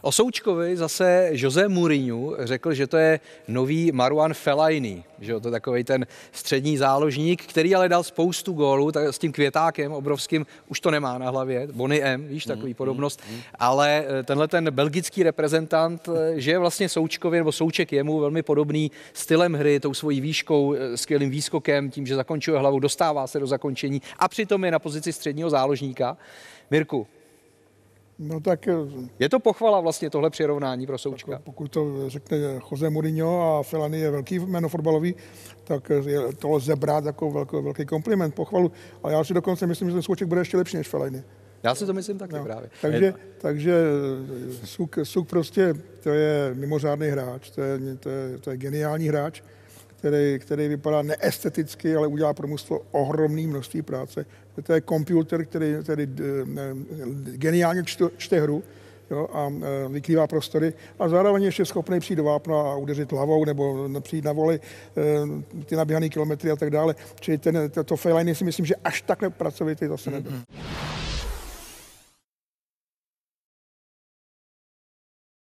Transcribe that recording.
O Součkovi zase José Mourinho řekl, že to je nový Marouane Fellaini, že to je takovej ten střední záložník, který ale dal spoustu gólů, tak s tím květákem obrovským, už to nemá na hlavě, Bonny M, víš, takový podobnost, ale tenhle ten belgický reprezentant, že je vlastně Součkovi, nebo Souček jemu velmi podobný stylem hry, tou svojí výškou, skvělým výskokem, tím, že zakončuje hlavou, dostává se do zakončení a přitom je na pozici středního záložníka. Mirku, no tak je to pochvala vlastně tohle přirovnání pro Součka? Pokud to řekne José Mourinho a Fellaini je velký jméno fotbalový, tak to lze brát jako velký kompliment, pochvalu. A já si dokonce myslím, že ten Souček bude ještě lepší než Fellaini. Já si to myslím taky právě. Takže Suk prostě to je mimořádný hráč, to je geniální hráč, který vypadá neesteticky, ale udělá pro mužstvo ohromné množství práce. To je počítač, který geniálně čte hru, jo, a vykrývá prostory a zároveň ještě schopný přijít do vápna a udeřit hlavou nebo přijít na voli ty naběhané kilometry a tak dále. Čili to Fellaini si myslím, že až takhle pracovitý zase nebyl.